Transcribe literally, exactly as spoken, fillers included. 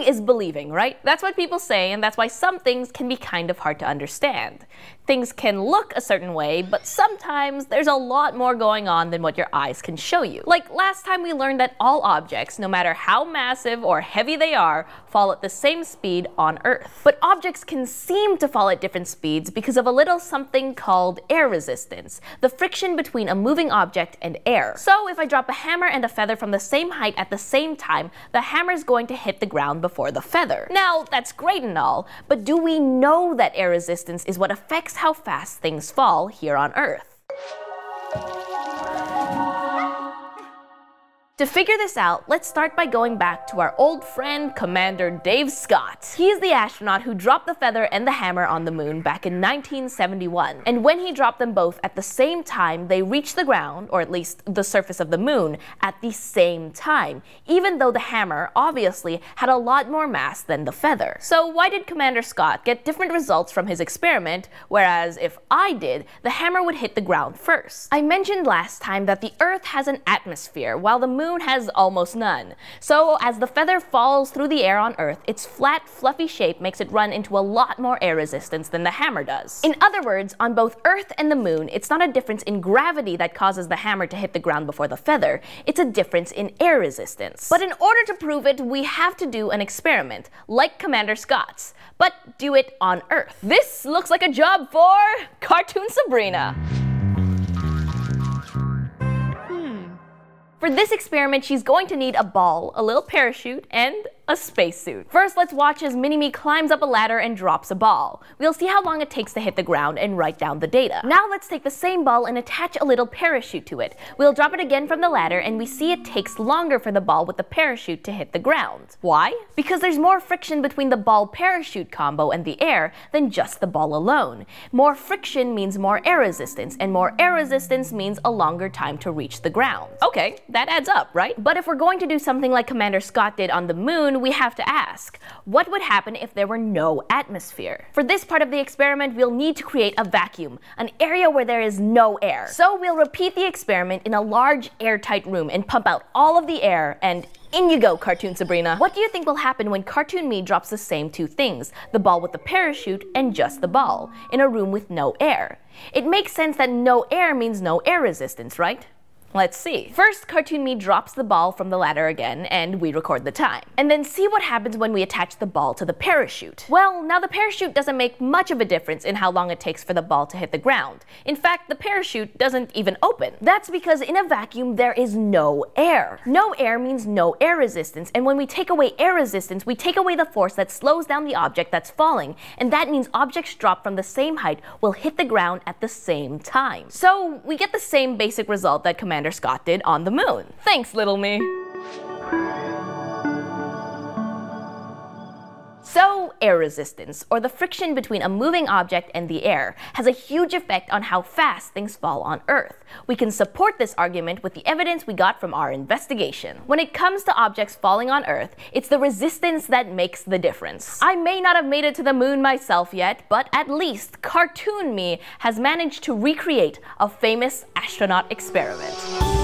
Seeing is believing, right? That's what people say, and that's why some things can be kind of hard to understand. Things can look a certain way, but sometimes there's a lot more going on than what your eyes can show you. Like last time we learned that all objects, no matter how massive or heavy they are, fall at the same speed on Earth. But objects can seem to fall at different speeds because of a little something called air resistance, the friction between a moving object and air. So if I drop a hammer and a feather from the same height at the same time, the hammer's going to hit the ground before the feather. Now, that's great and all, but do we know that air resistance is what affects how fast things fall here on Earth? To figure this out, let's start by going back to our old friend, Commander Dave Scott. He's the astronaut who dropped the feather and the hammer on the moon back in nineteen seventy-one. And when he dropped them both at the same time, they reached the ground, or at least the surface of the moon, at the same time, even though the hammer obviously had a lot more mass than the feather. So why did Commander Scott get different results from his experiment, whereas if I did, the hammer would hit the ground first? I mentioned last time that the Earth has an atmosphere, while the moon has almost none. So as the feather falls through the air on Earth, its flat, fluffy shape makes it run into a lot more air resistance than the hammer does. In other words, on both Earth and the moon, it's not a difference in gravity that causes the hammer to hit the ground before the feather, it's a difference in air resistance. But in order to prove it, we have to do an experiment, like Commander Scott's, but do it on Earth. This looks like a job for Cartoon Sabrina. For this experiment, she's going to need a ball, a little parachute, and a spacesuit. First, let's watch as Mini-Me climbs up a ladder and drops a ball. We'll see how long it takes to hit the ground and write down the data. Now let's take the same ball and attach a little parachute to it. We'll drop it again from the ladder and we see it takes longer for the ball with the parachute to hit the ground. Why? Because there's more friction between the ball-parachute combo and the air than just the ball alone. More friction means more air resistance, and more air resistance means a longer time to reach the ground. Okay, that adds up, right? But if we're going to do something like Commander Scott did on the moon, we have to ask, what would happen if there were no atmosphere? For this part of the experiment, we'll need to create a vacuum, an area where there is no air. So we'll repeat the experiment in a large airtight room and pump out all of the air, and in you go, Cartoon Sabrina. What do you think will happen when Cartoon Me drops the same two things, the ball with the parachute and just the ball, in a room with no air? It makes sense that no air means no air resistance, right? Let's see. First, Cartoon Me drops the ball from the ladder again, and we record the time. And then see what happens when we attach the ball to the parachute. Well, now the parachute doesn't make much of a difference in how long it takes for the ball to hit the ground. In fact, the parachute doesn't even open. That's because in a vacuum, there is no air. No air means no air resistance, and when we take away air resistance, we take away the force that slows down the object that's falling, and that means objects dropped from the same height will hit the ground at the same time. So we get the same basic result that Commander Scott did on the moon. Thanks, little me. So, air resistance, or the friction between a moving object and the air, has a huge effect on how fast things fall on Earth. We can support this argument with the evidence we got from our investigation. When it comes to objects falling on Earth, it's the resistance that makes the difference. I may not have made it to the moon myself yet, but at least Cartoon Me has managed to recreate a famous astronaut experiment.